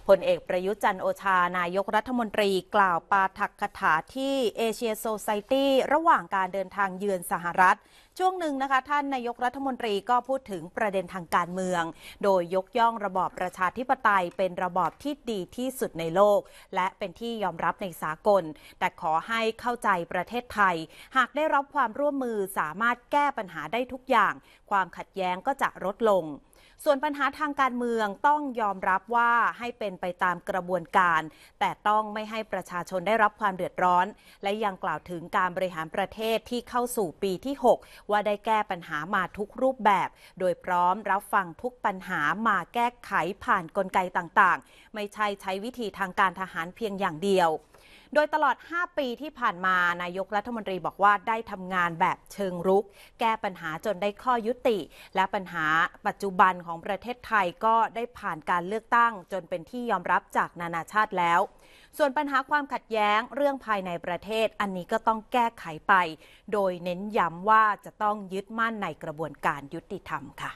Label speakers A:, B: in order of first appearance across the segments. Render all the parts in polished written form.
A: พลเอกประยุทธ์จันทร์โอชานายกรัฐมนตรีกล่าวปาฐกถาที่เอเชียโซไซตี้ระหว่างการเดินทางเยือนสหรัฐช่วงหนึ่งนะคะท่านนายกรัฐมนตรีก็พูดถึงประเด็นทางการเมืองโดยยกย่องระบอบประชาธิปไตยเป็นระบอบที่ดีที่สุดในโลกและเป็นที่ยอมรับในสากลแต่ขอให้เข้าใจประเทศไทยหากได้รับความร่วมมือสามารถแก้ปัญหาได้ทุกอย่างความขัดแย้งก็จะลดลงส่วนปัญหาทางการเมืองต้องยอมรับว่าให้เป็นไปตามกระบวนการแต่ต้องไม่ให้ประชาชนได้รับความเดือดร้อนและยังกล่าวถึงการบริหารประเทศที่เข้าสู่ปีที่ 6ว่าได้แก้ปัญหามาทุกรูปแบบโดยพร้อมรับฟังทุกปัญหามาแก้ไขผ่านกลไกต่างๆไม่ใช่ใช้วิธีทางการทหารเพียงอย่างเดียวโดยตลอด 5 ปีที่ผ่านมานายกรัฐมนตรีบอกว่าได้ทำงานแบบเชิงรุกแก้ปัญหาจนได้ข้อยุติและปัญหาปัจจุบันของประเทศไทยก็ได้ผ่านการเลือกตั้งจนเป็นที่ยอมรับจากนานาชาติแล้วส่วนปัญหาความขัดแย้งเรื่องภายในประเทศอันนี้ก็ต้องแก้ไขไปโดยเน้นย้ำว่าจะต้องยึดมั่นในกระบวนการยุติธรรมค่ะ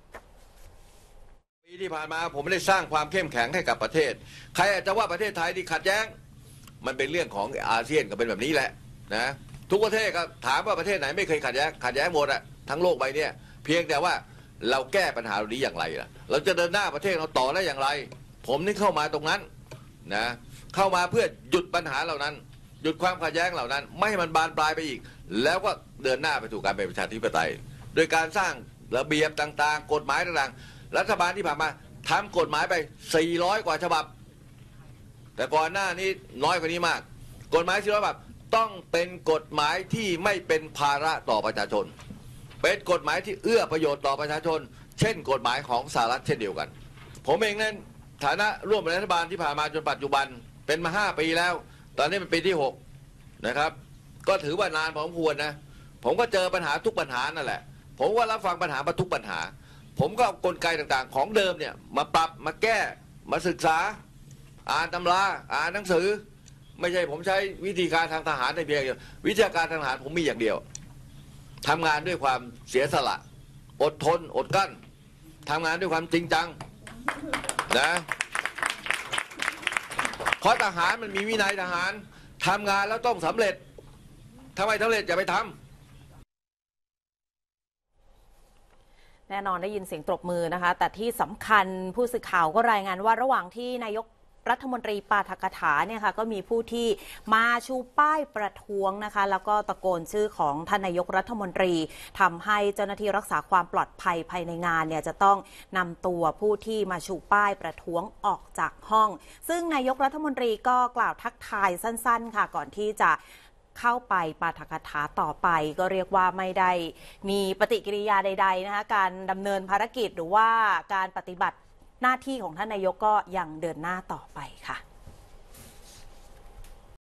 B: ปีที่ผ่านมาผมไม่ได้สร้างความเข้มแข็งให้กับประเทศใครอาจจะว่าประเทศไทยที่ขัดแย้งมันเป็นเรื่องของอาเซียนก็เป็นแบบนี้แหละนะทุกประเทศก็ถามว่าประเทศไหนไม่เคยขัดแย้งหมดอะทั้งโลกใบนี้เพียงแต่ว่าเราแก้ปัญหาเหล่านี้อย่างไรล่ะเราจะเดินหน้าประเทศเราต่อได้อย่างไรผมนี่เข้ามาตรงนั้นนะเข้ามาเพื่อหยุดปัญหาเหล่านั้นหยุดความขัดแย้งเหล่านั้นไม่ให้มันบานปลายไปอีกแล้วก็เดินหน้าไปสู่การเป็นประชาธิปไตยโดยการสร้างระเบียบต่างๆกฎหมายต่างๆรัฐบาลที่ผ่านมาทำกฎหมายไป400 กว่าฉบับแต่ก่อนหน้านี้น้อยกว่านี้มากกฎหมาย400 ฉบับต้องเป็นกฎหมายที่ไม่เป็นภาระต่อประชาชนเป็นกฎหมายที่เอื้อประโยชน์ต่อประชาชนเช่นกฎหมายของสหรัฐเช่นเดียวกันผมเองนั้นฐานะร่วมรัฐบาลที่ผ่านมาจนปัจจุบันเป็นมา5 ปีแล้วตอนนี้เป็นปีที่6นะครับก็ถือว่านานพอสมควรนะผมก็เจอปัญหาทุกปัญหานั่นแหละผมก็รับฟังปัญหามาทุกปัญหาผมก็เอากลไกต่างๆของเดิมเนี่ยมาปรับมาแก้มาศึกษาอ่านตำราอ่านหนังสือไม่ใช่ผมใช้วิธีการทางทหารในเพียงเดียววิชาการทางทหารผมมีอย่างเดียวทำงานด้วยความเสียสละอดทนอดกลั้นทำงานด้วยความจริงจังนะเพราะทหารมันมีวินัยทหารทำงานแล้วต้องสำเร็จถ้าไม่สำเร็จอย่าไปทำ
A: แน่นอนได้ยินเสียงตบมือนะคะแต่ที่สำคัญผู้สื่อข่าวก็รายงานว่าระหว่างที่นายกรัฐมนตรีปาฐกถาเนี่ยค่ะก็มีผู้ที่มาชูป้ายประท้วงนะคะแล้วก็ตะโกนชื่อของท่านนายกรัฐมนตรีทำให้เจ้าหน้าที่รักษาความปลอดภัยภายในงานเนี่ยจะต้องนำตัวผู้ที่มาชูป้ายประท้วงออกจากห้องซึ่งนายกรัฐมนตรีก็กล่าวทักทายสั้นๆค่ะก่อนที่จะเข้าไปปาฐกถาต่อไปก็เรียกว่าไม่ได้มีปฏิกิริยาใดๆนะคะการดำเนินภารกิจหรือว่าการปฏิบัติหน้าที่ของท่านนายกก็ยังเดินหน้าต่อไปค่ะ